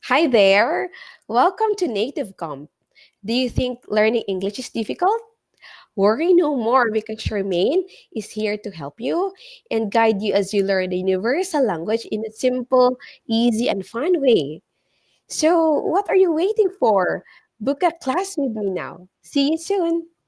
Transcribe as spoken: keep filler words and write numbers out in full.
Hi there. Welcome to Native Camp. Do you think learning English is difficult? Worry no more because Charmaine is here to help you and guide you as you learn the universal language in a simple, easy, and fun way. So, what are you waiting for? Book a class with me now. See you soon.